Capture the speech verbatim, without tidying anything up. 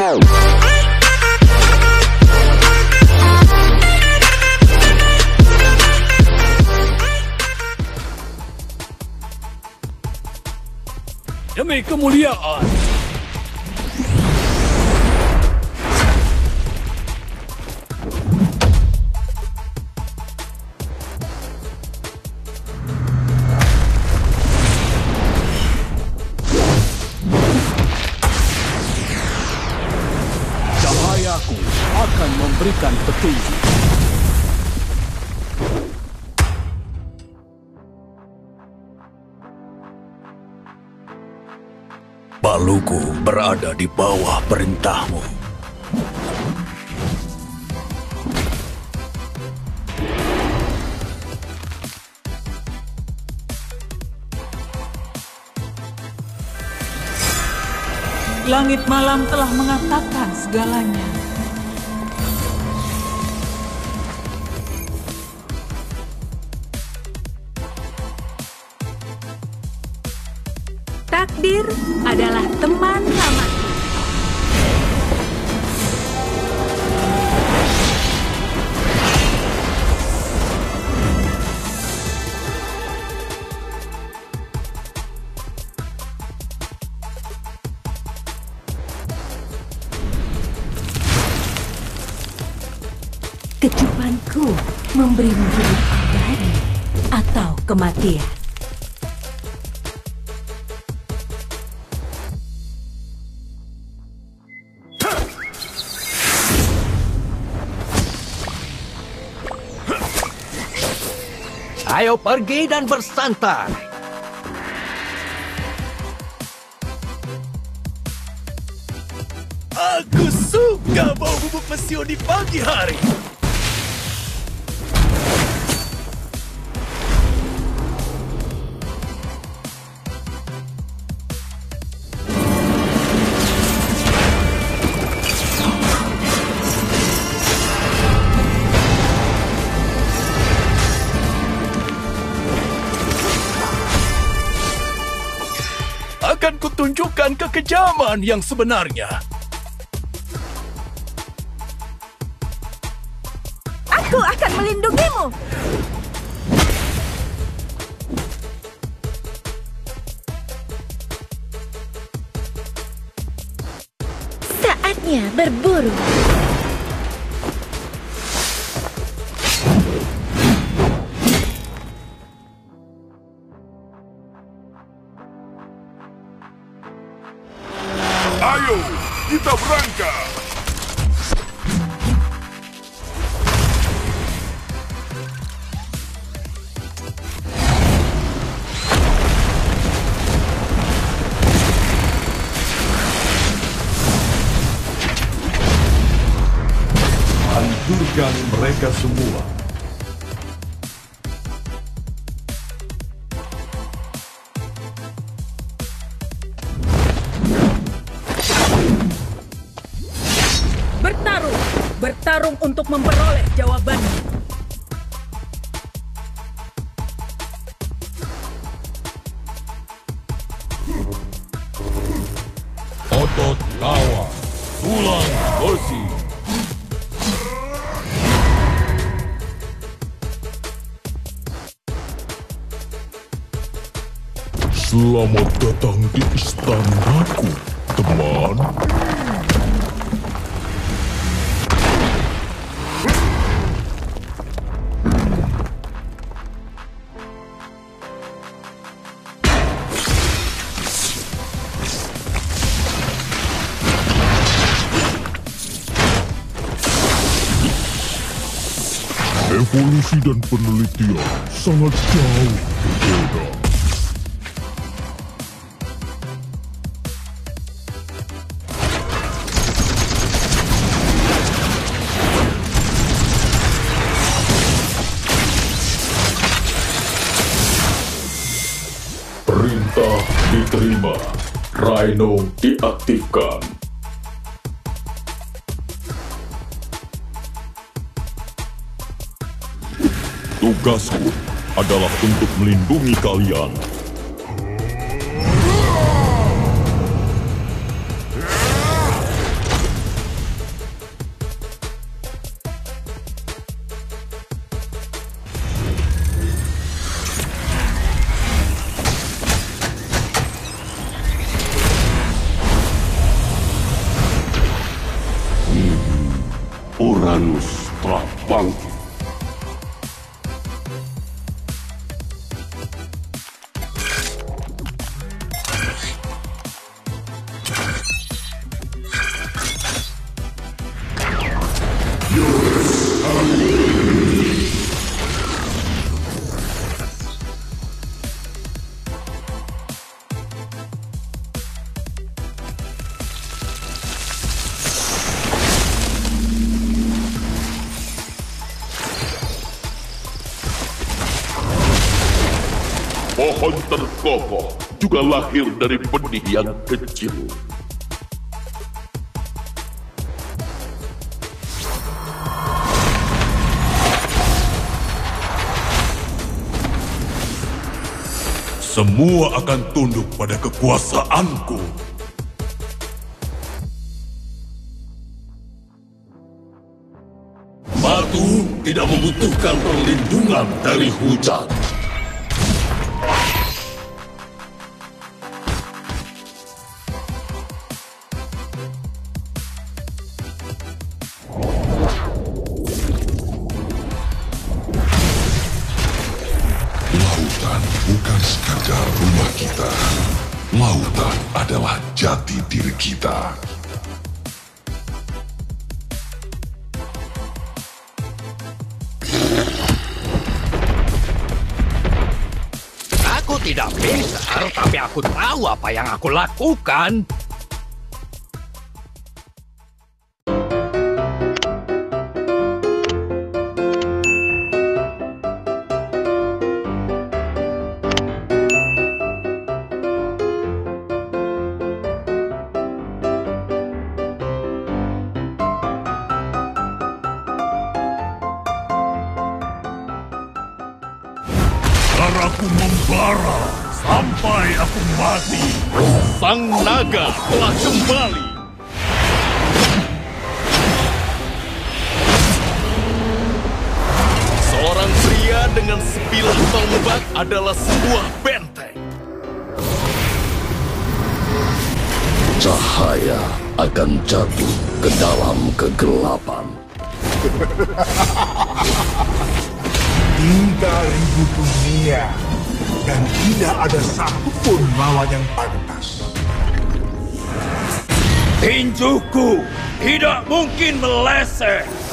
Demi kemuliaan. Cahayaku akan memberikan petunjuk. Paluku berada di bawah perintahmu. Langit malam telah mengatakan segalanya. Takdir adalah teman lamaku. Kecupanku memberimu hidup abadi atau kematian. Ayo pergi dan bersantai. Aku suka bau bubuk mesio di pagi hari. Akan kutunjukkan kekejaman yang sebenarnya. Aku akan melindungimu. Saatnya berburu. Ayo, kita berangkat. Hancurkan mereka semua. Bertarung, bertarung untuk memperoleh jawabannya. Otot lawan, tulang besi. Selamat datang di istanaku, teman. Evolusi dan penelitian sangat jauh berbeda. Perintah diterima, Rhino diaktifkan. Tugasku adalah untuk melindungi kalian. Uranus telah bangkit. Pohon terkokoh juga lahir dari benih yang kecil. Semua akan tunduk pada kekuasaanku. Batu tidak membutuhkan perlindungan dari hujan. Lautan bukan sekadar rumah kita. Lautan adalah jati diri kita. Aku tidak pintar, tapi aku tahu apa yang aku lakukan. Darahku membara sampai aku mati. Sang naga telah kembali. Seorang pria dengan sebilah tombak adalah sebuah benteng. Cahaya akan jatuh ke dalam kegelapan. Tiga ribu dunia dan tidak ada satupun lawan yang pantas. Tinjuku tidak mungkin meleset.